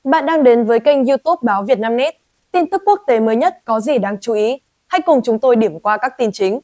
Bạn đang đến với kênh YouTube Báo Vietnamnet. Tin tức quốc tế mới nhất có gì đáng chú ý? Hãy cùng chúng tôi điểm qua các tin chính.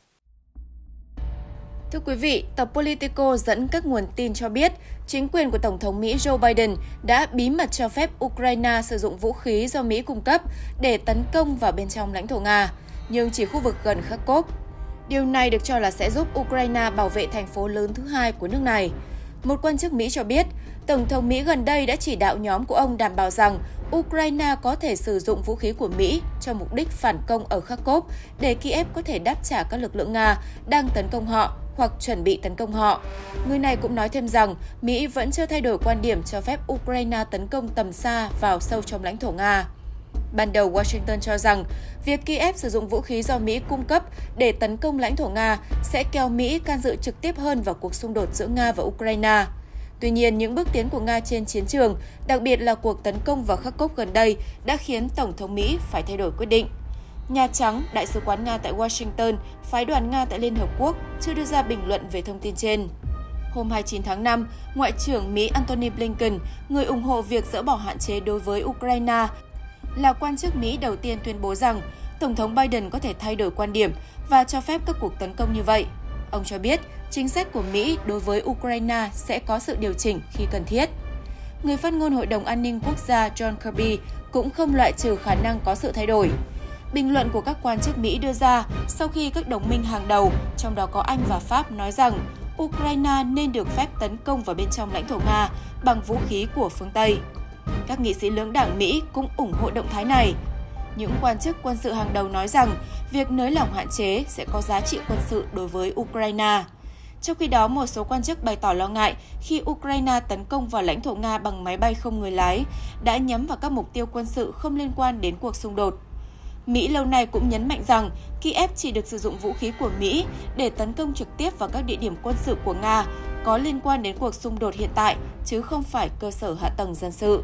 Thưa quý vị, tờ Politico dẫn các nguồn tin cho biết chính quyền của Tổng thống Mỹ Joe Biden đã bí mật cho phép Ukraine sử dụng vũ khí do Mỹ cung cấp để tấn công vào bên trong lãnh thổ Nga, nhưng chỉ khu vực gần Kharkov. Điều này được cho là sẽ giúp Ukraine bảo vệ thành phố lớn thứ hai của nước này. Một quan chức Mỹ cho biết, Tổng thống Mỹ gần đây đã chỉ đạo nhóm của ông đảm bảo rằng Ukraine có thể sử dụng vũ khí của Mỹ cho mục đích phản công ở Kharkov để Kiev có thể đáp trả các lực lượng Nga đang tấn công họ hoặc chuẩn bị tấn công họ. Người này cũng nói thêm rằng Mỹ vẫn chưa thay đổi quan điểm cho phép Ukraine tấn công tầm xa vào sâu trong lãnh thổ Nga. Ban đầu, Washington cho rằng việc Kiev sử dụng vũ khí do Mỹ cung cấp để tấn công lãnh thổ Nga sẽ kéo Mỹ can dự trực tiếp hơn vào cuộc xung đột giữa Nga và Ukraine. Tuy nhiên, những bước tiến của Nga trên chiến trường, đặc biệt là cuộc tấn công vào Kharkov gần đây, đã khiến Tổng thống Mỹ phải thay đổi quyết định. Nhà Trắng, Đại sứ quán Nga tại Washington, phái đoàn Nga tại Liên Hợp Quốc chưa đưa ra bình luận về thông tin trên. Hôm 29 tháng 5, Ngoại trưởng Mỹ Antony Blinken, người ủng hộ việc dỡ bỏ hạn chế đối với Ukraine, là quan chức Mỹ đầu tiên tuyên bố rằng Tổng thống Biden có thể thay đổi quan điểm và cho phép các cuộc tấn công như vậy. Ông cho biết chính sách của Mỹ đối với Ukraine sẽ có sự điều chỉnh khi cần thiết. Người phát ngôn Hội đồng An ninh Quốc gia John Kirby cũng không loại trừ khả năng có sự thay đổi. Bình luận của các quan chức Mỹ đưa ra sau khi các đồng minh hàng đầu, trong đó có Anh và Pháp, nói rằng Ukraine nên được phép tấn công vào bên trong lãnh thổ Nga bằng vũ khí của phương Tây. Các nghị sĩ lưỡng đảng Mỹ cũng ủng hộ động thái này. Những quan chức quân sự hàng đầu nói rằng việc nới lỏng hạn chế sẽ có giá trị quân sự đối với Ukraine. Trong khi đó, một số quan chức bày tỏ lo ngại khi Ukraine tấn công vào lãnh thổ Nga bằng máy bay không người lái đã nhắm vào các mục tiêu quân sự không liên quan đến cuộc xung đột. Mỹ lâu nay cũng nhấn mạnh rằng Kiev chỉ được sử dụng vũ khí của Mỹ để tấn công trực tiếp vào các địa điểm quân sự của Nga có liên quan đến cuộc xung đột hiện tại, chứ không phải cơ sở hạ tầng dân sự.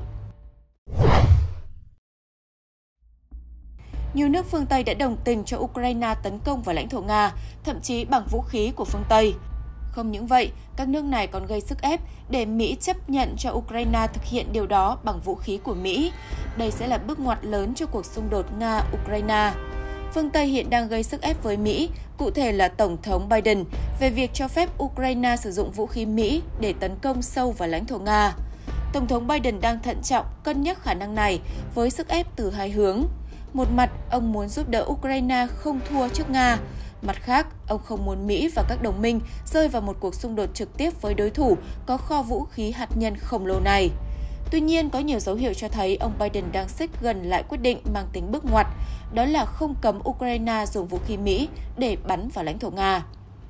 Nhiều nước phương Tây đã đồng tình cho Ukraine tấn công vào lãnh thổ Nga, thậm chí bằng vũ khí của phương Tây. Không những vậy, các nước này còn gây sức ép để Mỹ chấp nhận cho Ukraine thực hiện điều đó bằng vũ khí của Mỹ. Đây sẽ là bước ngoặt lớn cho cuộc xung đột Nga-Ukraine. Phương Tây hiện đang gây sức ép với Mỹ, cụ thể là Tổng thống Biden, về việc cho phép Ukraine sử dụng vũ khí Mỹ để tấn công sâu vào lãnh thổ Nga. Tổng thống Biden đang thận trọng cân nhắc khả năng này với sức ép từ hai hướng. Một mặt, ông muốn giúp đỡ Ukraine không thua trước Nga. Mặt khác, ông không muốn Mỹ và các đồng minh rơi vào một cuộc xung đột trực tiếp với đối thủ có kho vũ khí hạt nhân khổng lồ này. Tuy nhiên, có nhiều dấu hiệu cho thấy ông Biden đang xích gần lại quyết định mang tính bước ngoặt, đó là không cấm Ukraine dùng vũ khí Mỹ để bắn vào lãnh thổ Nga.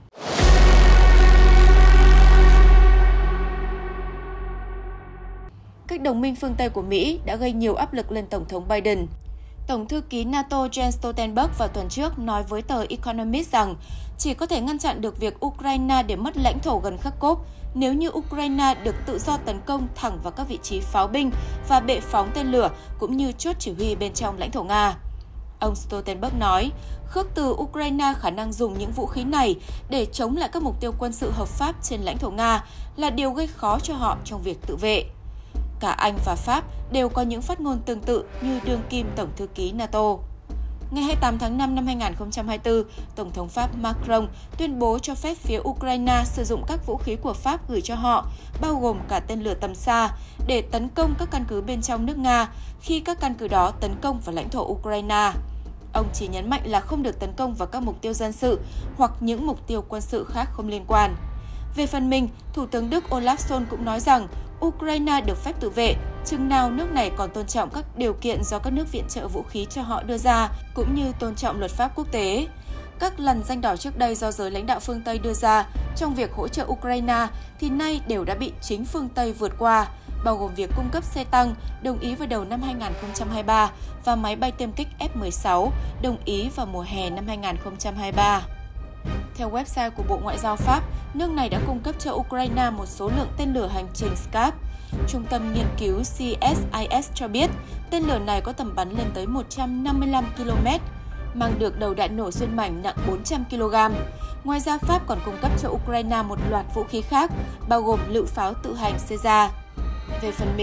Các đồng minh phương Tây của Mỹ đã gây nhiều áp lực lên Tổng thống Biden. Tổng thư ký NATO Jens Stoltenberg vào tuần trước nói với tờ Economist rằng chỉ có thể ngăn chặn được việc Ukraine để mất lãnh thổ gần Kharkov nếu như Ukraine được tự do tấn công thẳng vào các vị trí pháo binh và bệ phóng tên lửa cũng như chốt chỉ huy bên trong lãnh thổ Nga. Ông Stoltenberg nói, khước từ Ukraine khả năng dùng những vũ khí này để chống lại các mục tiêu quân sự hợp pháp trên lãnh thổ Nga là điều gây khó cho họ trong việc tự vệ. Cả Anh và Pháp đều có những phát ngôn tương tự như đương kim Tổng thư ký NATO. Ngày 28 tháng 5 năm 2024, Tổng thống Pháp Macron tuyên bố cho phép phía Ukraine sử dụng các vũ khí của Pháp gửi cho họ, bao gồm cả tên lửa tầm xa, để tấn công các căn cứ bên trong nước Nga khi các căn cứ đó tấn công vào lãnh thổ Ukraine. Ông chỉ nhấn mạnh là không được tấn công vào các mục tiêu dân sự hoặc những mục tiêu quân sự khác không liên quan. Về phần mình, Thủ tướng Đức Olaf Scholz cũng nói rằng Ukraine được phép tự vệ, chừng nào nước này còn tôn trọng các điều kiện do các nước viện trợ vũ khí cho họ đưa ra, cũng như tôn trọng luật pháp quốc tế. Các lần danh đỏ trước đây do giới lãnh đạo phương Tây đưa ra trong việc hỗ trợ Ukraine thì nay đều đã bị chính phương Tây vượt qua, bao gồm việc cung cấp xe tăng, đồng ý vào đầu năm 2023, và máy bay tiêm kích F-16, đồng ý vào mùa hè năm 2023. Theo website của Bộ Ngoại giao Pháp, nước này đã cung cấp cho Ukraine một số lượng tên lửa hành trình Scalp. Trung tâm nghiên cứu CSIS cho biết tên lửa này có tầm bắn lên tới 155 km, mang được đầu đạn nổ xuyên mảnh nặng 400 kg. Ngoài ra, Pháp còn cung cấp cho Ukraine một loạt vũ khí khác, bao gồm lựu pháo tự hành Caesar. Về phần mình,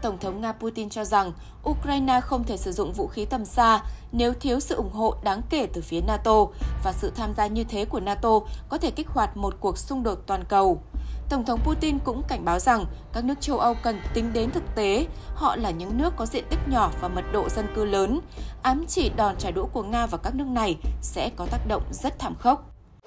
Tổng thống Nga Putin cho rằng Ukraine không thể sử dụng vũ khí tầm xa nếu thiếu sự ủng hộ đáng kể từ phía NATO, và sự tham gia như thế của NATO có thể kích hoạt một cuộc xung đột toàn cầu. Tổng thống Putin cũng cảnh báo rằng các nước châu Âu cần tính đến thực tế, họ là những nước có diện tích nhỏ và mật độ dân cư lớn, ám chỉ đòn trả đũa của Nga vào các nước này sẽ có tác động rất thảm khốc.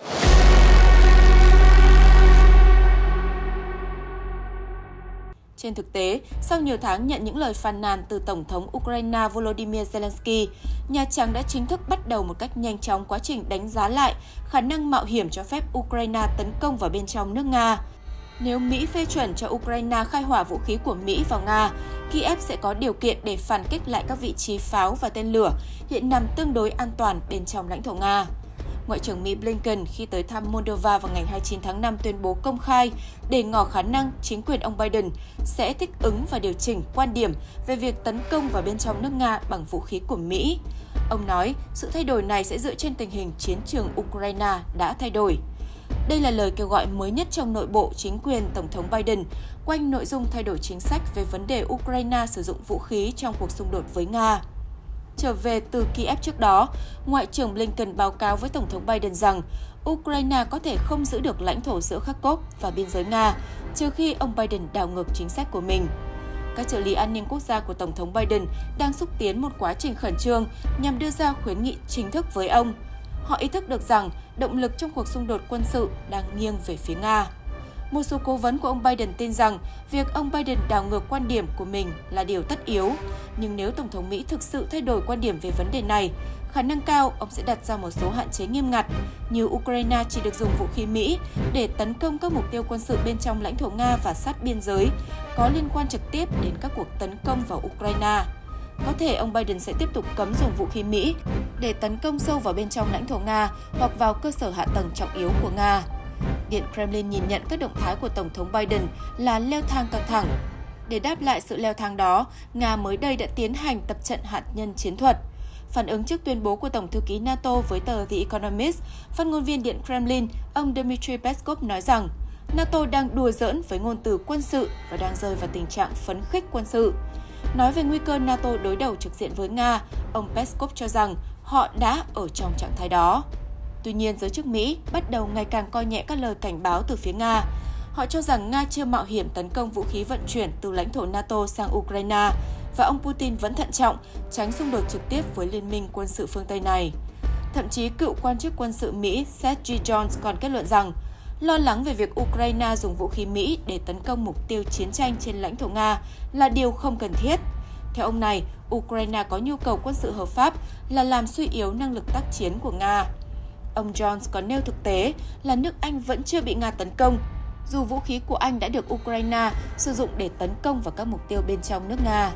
Trên thực tế, sau nhiều tháng nhận những lời phàn nàn từ Tổng thống Ukraine Volodymyr Zelensky, Nhà Trắng đã chính thức bắt đầu một cách nhanh chóng quá trình đánh giá lại khả năng mạo hiểm cho phép Ukraine tấn công vào bên trong nước Nga. Nếu Mỹ phê chuẩn cho Ukraine khai hỏa vũ khí của Mỹ vào Nga, Kiev sẽ có điều kiện để phản kích lại các vị trí pháo và tên lửa hiện nằm tương đối an toàn bên trong lãnh thổ Nga. Ngoại trưởng Mỹ Blinken khi tới thăm Moldova vào ngày 29 tháng 5 tuyên bố công khai để ngỏ khả năng chính quyền ông Biden sẽ thích ứng và điều chỉnh quan điểm về việc tấn công vào bên trong nước Nga bằng vũ khí của Mỹ. Ông nói sự thay đổi này sẽ dựa trên tình hình chiến trường Ukraine đã thay đổi. Đây là lời kêu gọi mới nhất trong nội bộ chính quyền Tổng thống Biden quanh nội dung thay đổi chính sách về vấn đề Ukraine sử dụng vũ khí trong cuộc xung đột với Nga. Trở về từ Kiev trước đó, Ngoại trưởng Blinken báo cáo với Tổng thống Biden rằng Ukraine có thể không giữ được lãnh thổ giữa Kharkov và biên giới Nga, trừ khi ông Biden đảo ngược chính sách của mình. Các trợ lý an ninh quốc gia của Tổng thống Biden đang xúc tiến một quá trình khẩn trương nhằm đưa ra khuyến nghị chính thức với ông. Họ ý thức được rằng động lực trong cuộc xung đột quân sự đang nghiêng về phía Nga. Một số cố vấn của ông Biden tin rằng việc ông Biden đảo ngược quan điểm của mình là điều tất yếu. Nhưng nếu Tổng thống Mỹ thực sự thay đổi quan điểm về vấn đề này, khả năng cao ông sẽ đặt ra một số hạn chế nghiêm ngặt, như Ukraine chỉ được dùng vũ khí Mỹ để tấn công các mục tiêu quân sự bên trong lãnh thổ Nga và sát biên giới, có liên quan trực tiếp đến các cuộc tấn công vào Ukraine. Có thể ông Biden sẽ tiếp tục cấm dùng vũ khí Mỹ để tấn công sâu vào bên trong lãnh thổ Nga hoặc vào cơ sở hạ tầng trọng yếu của Nga. Điện Kremlin nhìn nhận các động thái của Tổng thống Biden là leo thang căng thẳng. Để đáp lại sự leo thang đó, Nga mới đây đã tiến hành tập trận hạt nhân chiến thuật. Phản ứng trước tuyên bố của Tổng thư ký NATO với tờ The Economist, phát ngôn viên Điện Kremlin, ông Dmitry Peskov nói rằng NATO đang đùa giỡn với ngôn từ quân sự và đang rơi vào tình trạng phấn khích quân sự. Nói về nguy cơ NATO đối đầu trực diện với Nga, ông Peskov cho rằng họ đã ở trong trạng thái đó. Tuy nhiên, giới chức Mỹ bắt đầu ngày càng coi nhẹ các lời cảnh báo từ phía Nga. Họ cho rằng Nga chưa mạo hiểm tấn công vũ khí vận chuyển từ lãnh thổ NATO sang Ukraine, và ông Putin vẫn thận trọng, tránh xung đột trực tiếp với liên minh quân sự phương Tây này. Thậm chí, cựu quan chức quân sự Mỹ Seth G. Jones còn kết luận rằng lo lắng về việc Ukraine dùng vũ khí Mỹ để tấn công mục tiêu chiến tranh trên lãnh thổ Nga là điều không cần thiết. Theo ông này, Ukraine có nhu cầu quân sự hợp pháp là làm suy yếu năng lực tác chiến của Nga. Ông Jones còn nêu thực tế là nước Anh vẫn chưa bị Nga tấn công, dù vũ khí của Anh đã được Ukraine sử dụng để tấn công vào các mục tiêu bên trong nước Nga.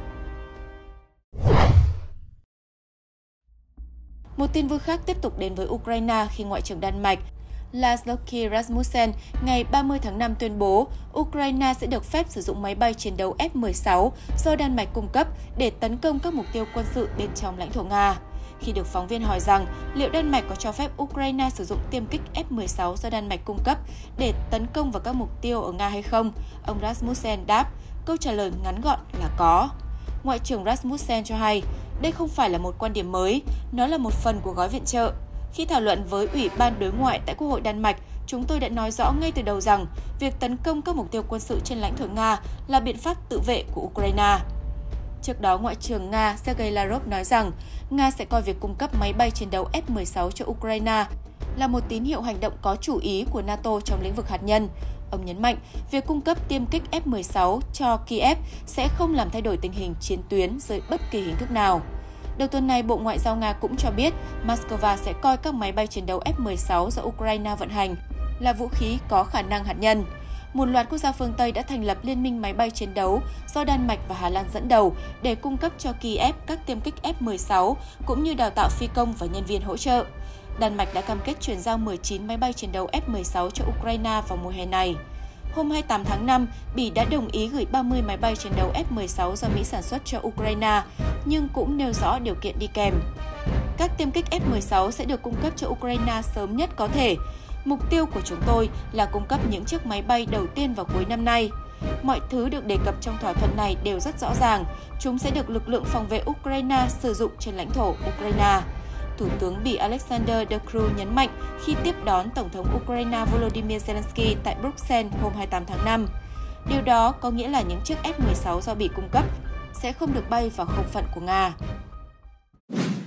Một tin vui khác tiếp tục đến với Ukraine khi Ngoại trưởng Đan Mạch Lars Løkke Rasmussen ngày 30 tháng 5 tuyên bố Ukraine sẽ được phép sử dụng máy bay chiến đấu F-16 do Đan Mạch cung cấp để tấn công các mục tiêu quân sự bên trong lãnh thổ Nga. Khi được phóng viên hỏi rằng liệu Đan Mạch có cho phép Ukraine sử dụng tiêm kích F-16 do Đan Mạch cung cấp để tấn công vào các mục tiêu ở Nga hay không, ông Rasmussen đáp, câu trả lời ngắn gọn là có. Ngoại trưởng Rasmussen cho hay, đây không phải là một quan điểm mới, nó là một phần của gói viện trợ. Khi thảo luận với Ủy ban Đối ngoại tại Quốc hội Đan Mạch, chúng tôi đã nói rõ ngay từ đầu rằng việc tấn công các mục tiêu quân sự trên lãnh thổ Nga là biện pháp tự vệ của Ukraine. Trước đó, Ngoại trưởng Nga Sergei Lavrov nói rằng Nga sẽ coi việc cung cấp máy bay chiến đấu F-16 cho Ukraine là một tín hiệu hành động có chủ ý của NATO trong lĩnh vực hạt nhân. Ông nhấn mạnh, việc cung cấp tiêm kích F-16 cho Kiev sẽ không làm thay đổi tình hình chiến tuyến dưới bất kỳ hình thức nào. Đầu tuần này, Bộ Ngoại giao Nga cũng cho biết Moscow sẽ coi các máy bay chiến đấu F-16 do Ukraine vận hành là vũ khí có khả năng hạt nhân. Một loạt quốc gia phương Tây đã thành lập liên minh máy bay chiến đấu do Đan Mạch và Hà Lan dẫn đầu để cung cấp cho Kiev các tiêm kích F-16 cũng như đào tạo phi công và nhân viên hỗ trợ. Đan Mạch đã cam kết chuyển giao 19 máy bay chiến đấu F-16 cho Ukraine vào mùa hè này. Hôm 28 tháng 5, Bỉ đã đồng ý gửi 30 máy bay chiến đấu F-16 do Mỹ sản xuất cho Ukraine, nhưng cũng nêu rõ điều kiện đi kèm. Các tiêm kích F-16 sẽ được cung cấp cho Ukraine sớm nhất có thể. Mục tiêu của chúng tôi là cung cấp những chiếc máy bay đầu tiên vào cuối năm nay. Mọi thứ được đề cập trong thỏa thuận này đều rất rõ ràng. Chúng sẽ được lực lượng phòng vệ Ukraine sử dụng trên lãnh thổ Ukraine. Thủ tướng Bỉ Alexander De Croo nhấn mạnh khi tiếp đón Tổng thống Ukraine Volodymyr Zelensky tại Bruxelles hôm 28 tháng 5. Điều đó có nghĩa là những chiếc F-16 do Bỉ cung cấp sẽ không được bay vào không phận của Nga.